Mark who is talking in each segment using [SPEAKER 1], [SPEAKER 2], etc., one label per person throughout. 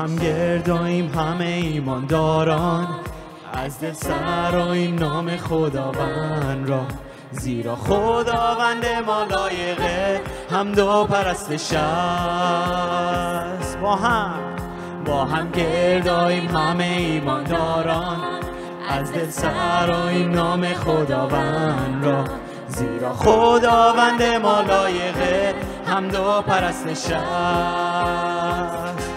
[SPEAKER 1] هم گرداییم همه ایمانداران، از دل سراییم نام خداوند را، زیرا خداوند ما لایق حمد و پرستش است. با هم گرداییم همه ایمانداران، از دل سراییم نام خداوند را، زیرا خداوند ما لایق حمد و پرستش است.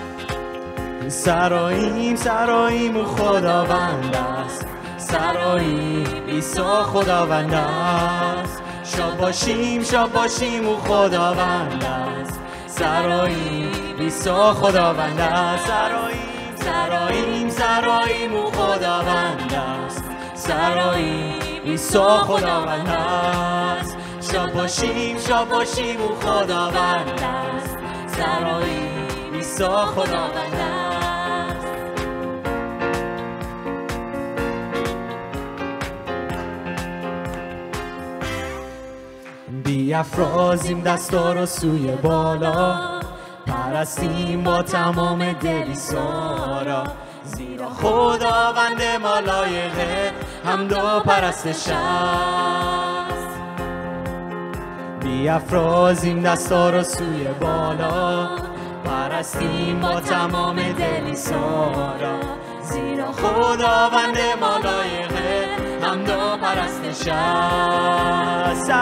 [SPEAKER 1] سراییم او خداوند است، سراییم عیسی خداوند است. شاد باشیم او خداوند است، سراییم عیسی خداوند است. سراییم او خداوند است، سراییم عیسی خداوند است. شاد باشیم او خداوند است، سراییم عیسی خداوند است. بیافرازیم دستا رو سوی بالا، پرستیم با تمام دل عیسی را، زیرا خداوند ما لایق حمد و پرستش است. بیافرازیم دستا رو سوی بالا، پرستیم با تمام دل عیسی را، زیرا خداوند ما لایق حمد و پرستش است.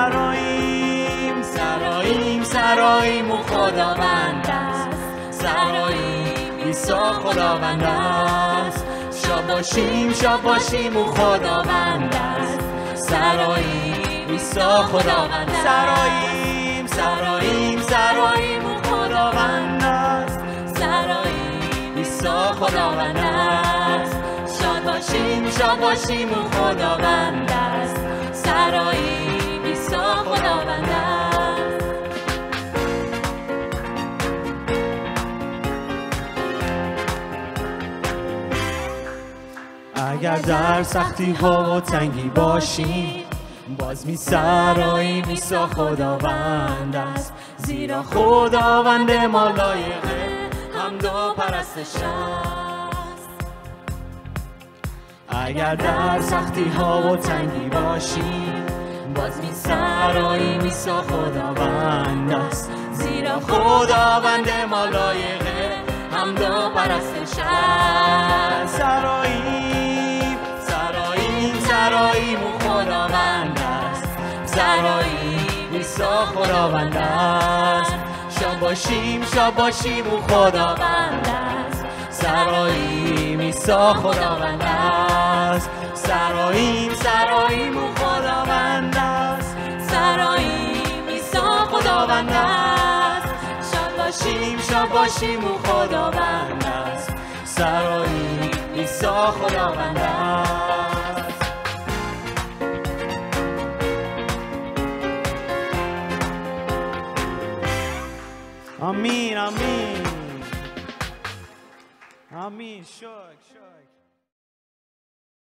[SPEAKER 1] سراییم او خداوند است، سراییم عیسی خداوند است. شاد باشیم او خداوند است، سراییم عیسی خداوند است. سراییم او خداوند است، سراییم عیسی خداوند است. شاد باشیم او خداوند است، سراییم عیسی خداوند است. اگر در سختی ها و تنگی باشیم، باز می سراییم عیسی خداوند است، زیرا خداوند ما لایق حمد و پرستش است. اگر در سختی ها و تنگی باشیم، باز می سراییم عیسی خداوند است، زیرا خداوند ما لایق حمد و پرستش است. سراییم او خداوند است، سراییم عیسی خداوند است. شاد باشیم او خداوند است، سراییم عیسی خداوند است. سراییم او خداوند است، سراییم عیسی خداوند است. شاد باشیم او خداوند است، سراییم عیسی خداوند است. آمین. شکر.